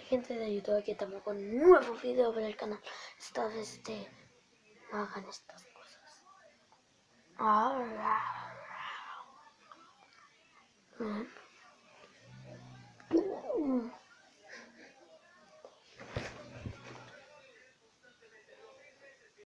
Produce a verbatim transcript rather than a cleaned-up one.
gente de YouTube, aquí estamos con un nuevo video para el canal. Esta vez este, no hagan estas cosas.